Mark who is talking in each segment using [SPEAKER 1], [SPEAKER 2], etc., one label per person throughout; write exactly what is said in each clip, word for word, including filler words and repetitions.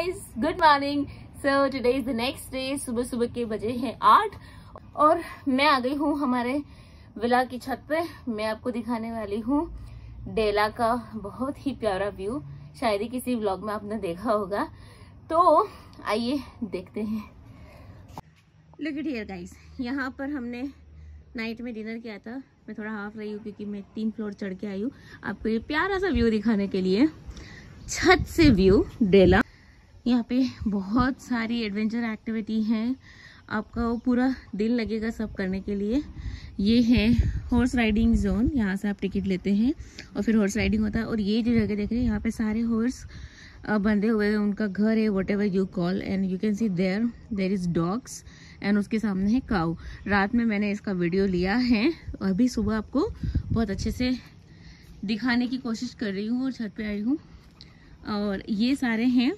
[SPEAKER 1] Guys, good morning. So today is the next day. सुबह सुबह के बजे हैं आठ और मैं आ गई हूँ हमारे विला की छत पे। मैं आपको दिखाने वाली हूँ डेला का बहुत ही प्यारा व्यू। शायद ही किसी व्लॉग में आपने देखा होगा, तो आइए देखते हैं। लुक एट हियर गाइस, यहाँ पर हमने नाइट में डिनर किया था। मैं थोड़ा हाफ रही हूँ क्योंकि मैं तीन फ्लोर चढ़ के आई हूँ आपको ये प्यारा सा व्यू दिखाने के लिए। छत से व्यू डेला। यहाँ पे बहुत सारी एडवेंचर एक्टिविटी हैं, आपका वो पूरा दिन लगेगा सब करने के लिए। ये है हॉर्स राइडिंग जोन, यहाँ से आप टिकट लेते हैं और फिर हॉर्स राइडिंग होता है। और ये जो जगह देख रहे हैं, यहाँ पे सारे हॉर्स बंधे हुए हैं, उनका घर है, whatever you call. And you can see there there is dogs and उसके सामने है काऊ। रात में मैंने इसका वीडियो लिया है और अभी सुबह आपको बहुत अच्छे से दिखाने की कोशिश कर रही हूँ और छत पे आई हूँ। और ये सारे हैं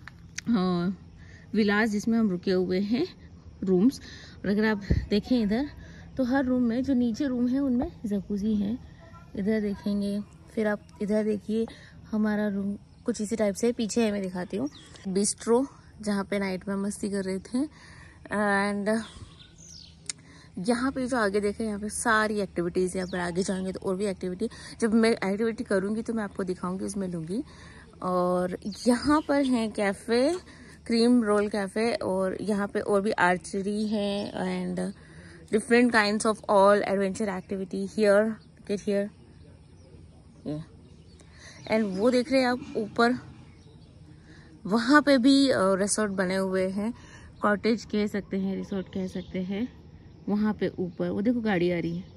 [SPEAKER 1] विलास जिसमें हम रुके हुए हैं, रूम्स। और अगर आप देखें इधर तो हर रूम में, जो नीचे रूम है उनमें जकूजी है। इधर देखेंगे, फिर आप इधर देखिए हमारा रूम कुछ इसी टाइप से। पीछे है, मैं दिखाती हूँ, बिस्ट्रो, जहाँ पे नाइट में मस्ती कर रहे थे। एंड यहाँ पे जो आगे देखें, यहाँ पे सारी एक्टिविटीज़। यहाँ पर आगे जाएंगे तो और भी एक्टिविटी, जब मैं एक्टिविटी करूँगी तो मैं आपको दिखाऊंगी, उसमें लूँगी। और यहाँ पर है कैफ़े, क्रीम रोल कैफ़े। और यहाँ पे और भी आर्चरी है and different kinds of all adventure activity here. Get here ये। एंड वो देख रहे हैं आप ऊपर, वहाँ पे भी रिसोर्ट बने हुए हैं, कॉटेज कह सकते हैं, रिसोर्ट कह सकते हैं। वहाँ पे ऊपर वो देखो गाड़ी आ रही है,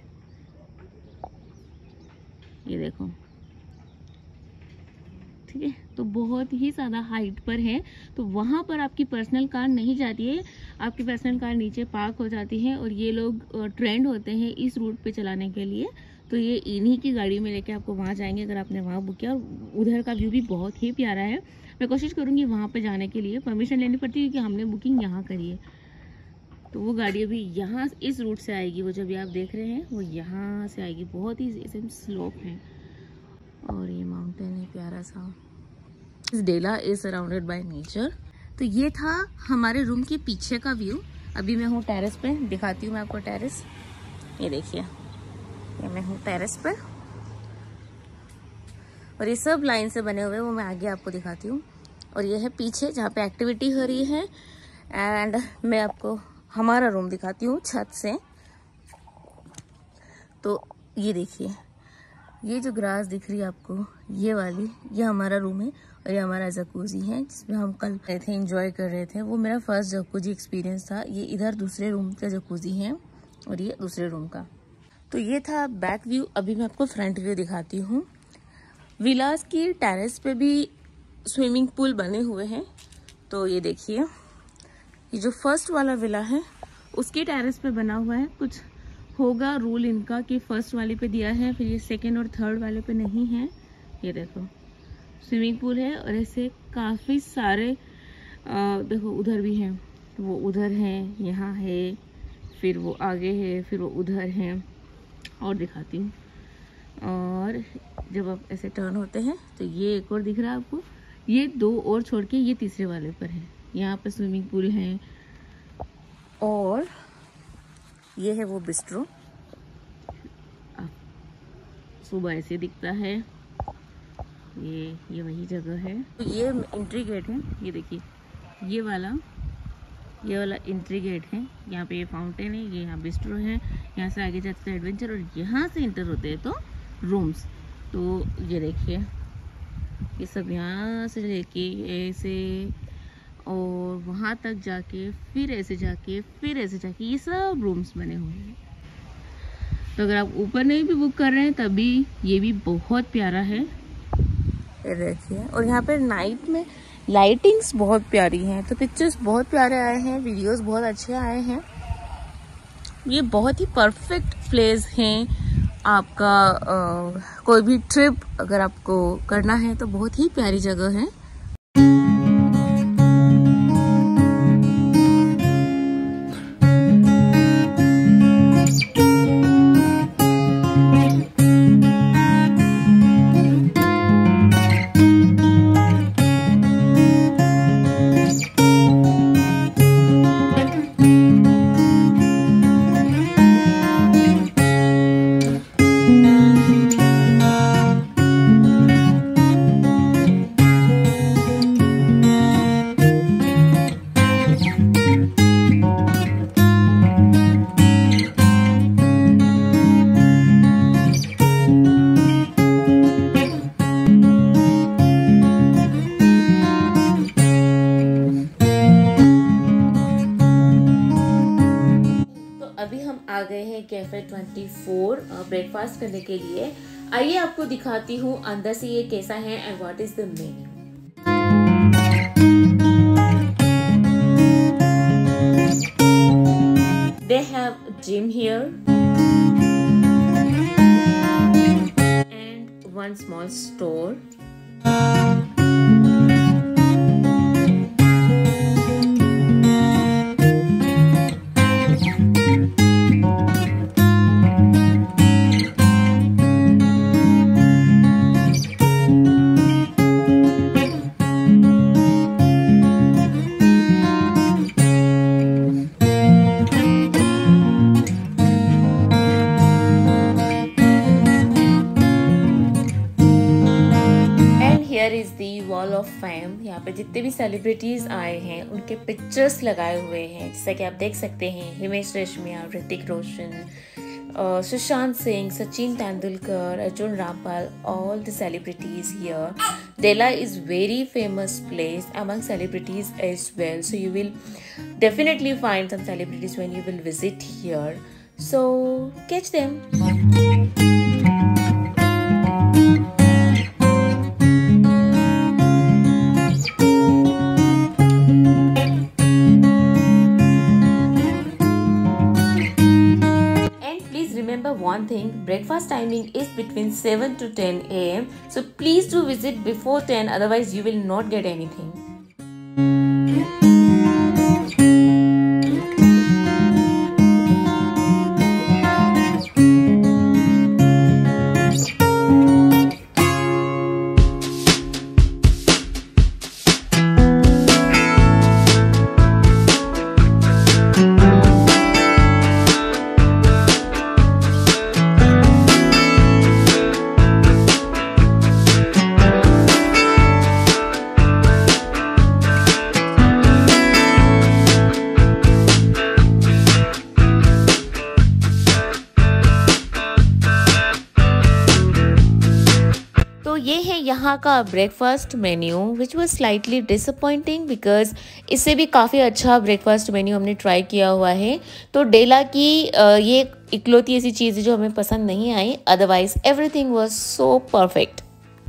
[SPEAKER 1] ये देखो, ठीक है। तो बहुत ही ज़्यादा हाइट पर है, तो वहाँ पर आपकी पर्सनल कार नहीं जाती है, आपकी पर्सनल कार नीचे पार्क हो जाती है। और ये लोग ट्रेंड होते हैं इस रूट पे चलाने के लिए, तो ये इन्हीं की गाड़ी में लेके आपको वहाँ जाएंगे अगर आपने वहाँ बुक किया। और उधर का व्यू भी बहुत ही प्यारा है। मैं कोशिश करूँगी वहाँ पे जाने के लिए, परमिशन लेनी पड़ती है क्योंकि हमने बुकिंग यहाँ करी है। तो वो गाड़ी अभी यहाँ इस रूट से आएगी, वो जो भी आप देख रहे हैं वो यहाँ से आएगी। बहुत ही स्लोप है और ये माउंटेन है प्यारा सा। इस Della is surrounded by nature. तो ये था हमारे रूम के पीछे का व्यू। अभी मैं हूँ टेरेस पे, दिखाती हूँ मैं आपको टेरेस। ये देखिए, ये मैं हूँ टेरेस पे और ये सब लाइन से बने हुए, वो मैं आगे आपको दिखाती हूँ। और ये है पीछे जहाँ पे एक्टिविटी हो रही है। एंड मैं आपको हमारा रूम दिखाती हूँ छत से। तो ये देखिए, ये जो ग्रास दिख रही है आपको, ये वाली, ये हमारा रूम है और ये हमारा जकूजी है जिसमें हम कल गए थे, एंजॉय कर रहे थे। वो मेरा फर्स्ट जकूजी एक्सपीरियंस था। ये इधर दूसरे रूम का जकूजी है और ये दूसरे रूम का। तो ये था बैक व्यू। अभी मैं आपको फ्रंट व्यू दिखाती हूँ। विलास की टेरेस पे भी स्विमिंग पूल बने हुए हैं। तो ये देखिए, ये जो फर्स्ट वाला विला है उसकी टेरेस पे बना हुआ है। कुछ होगा रूल इनका कि फर्स्ट वाले पे दिया है, फिर ये सेकंड और थर्ड वाले पे नहीं है। ये देखो स्विमिंग पूल है और ऐसे काफ़ी सारे आ, देखो उधर भी हैं, वो उधर है, यहाँ है, फिर वो आगे है, फिर वो उधर है। और दिखाती हूँ। और जब आप ऐसे टर्न होते हैं तो ये एक और दिख रहा है आपको, ये दो और छोड़ के ये तीसरे वाले पर है। यहाँ पे स्विमिंग पूल है और ये है वो बिस्ट्रो। सुबह ऐसे दिखता है, ये ये वही जगह है। तो ये एंट्री गेट है, ये देखिए, ये वाला ये वाला एंट्री गेट है। यहाँ पे ये फाउंटेन है, ये यहाँ बिस्ट्रो है, यहाँ से आगे जाते हैं एडवेंचर और यहाँ से इंटर होते हैं तो रूम्स। तो ये देखिए, ये सब यहाँ से लेके ऐसे और वहाँ तक जाके, फिर ऐसे जाके, फिर ऐसे जाके, ये सब रूम्स बने हुए हैं। तो अगर आप ऊपर नहीं भी बुक कर रहे हैं तभी ये भी बहुत प्यारा है। देखिए, और यहाँ पे नाइट में लाइटिंग्स बहुत प्यारी हैं, तो पिक्चर्स बहुत प्यारे आए हैं, वीडियोस बहुत अच्छे आए हैं। ये बहुत ही परफेक्ट प्लेस हैं आपका आ, कोई भी ट्रिप अगर आपको करना है तो बहुत ही प्यारी जगह है। कैफे ट्वेंटी फोर ब्रेकफास्ट करने के लिए। आइए आपको दिखाती हूँ अंदर से ये कैसा है and what is the menu. They have gym here and one small store. Here is the wall of fame। यहाँ पे जितने भी सेलिब्रिटीज आए हैं उनके पिक्चर्स लगाए हुए हैं, जैसा कि आप देख सकते हैं Himesh Reshammiya, Hrithik Roshan, Sushant Singh, Sachin Tendulkar, Arjun Rampal, all the celebrities here. Dela is very famous place among celebrities as well, so you will definitely find some celebrities when you will visit here, so catch them. Remember one thing, breakfast timing is between seven to ten A M so please do visit before ten, otherwise you will not get anything. तो ये है यहाँ का breakfast menu which was slightly disappointing because इससे भी काफ़ी अच्छा breakfast menu हमने ट्राई किया हुआ है। तो डेला की ये इकलौती ऐसी चीज़ है जो हमें पसंद नहीं आई, otherwise everything was so perfect.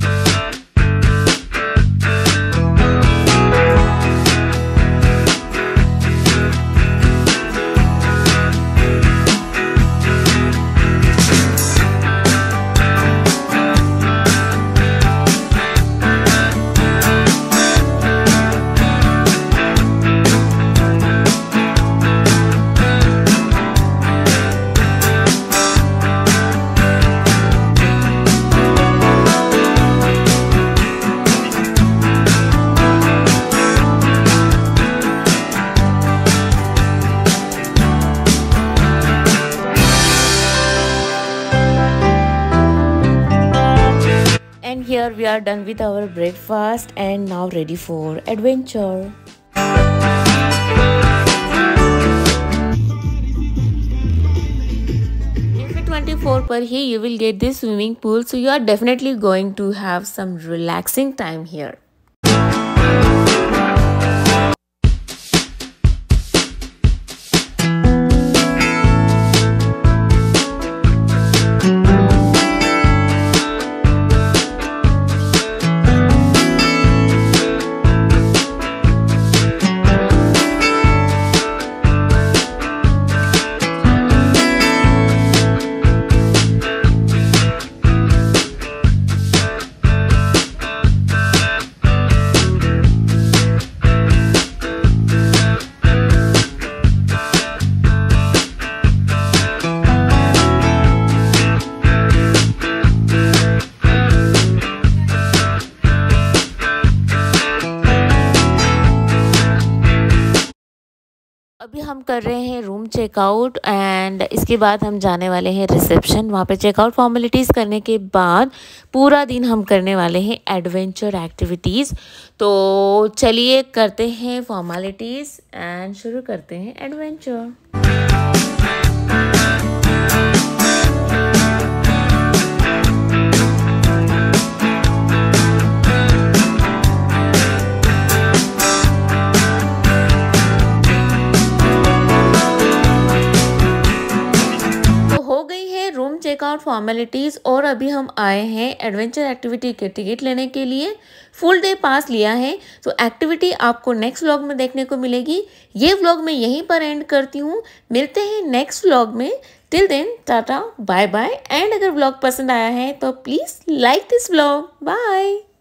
[SPEAKER 1] Here we are done with our breakfast and now ready for adventure. Cafe twenty-four पर ही you will get this swimming pool, so you are definitely going to have some relaxing time here. अभी हम कर रहे हैं room checkout and इसके बाद हम जाने वाले हैं रिसेप्शन। वहाँ पे चेकआउट फॉर्मेलिटीज़ करने के बाद पूरा दिन हम करने वाले हैं एडवेंचर एक्टिविटीज़। तो चलिए करते हैं फॉर्मेलिटीज़ एंड शुरू करते हैं एडवेंचर।
[SPEAKER 2] फॉर्मेलिटीज़ और अभी हम आए हैं एडवेंचर एक्टिविटी के टिकट लेने के लिए। फुल डे पास लिया है, तो एक्टिविटी आपको नेक्स्ट व्लॉग में देखने को मिलेगी। ये व्लॉग मैं यहीं पर एंड करती हूँ, मिलते हैं नेक्स्ट व्लॉग में। Till then tata bye bye. And अगर व्लॉग पसंद आया है तो please like this vlog. Bye.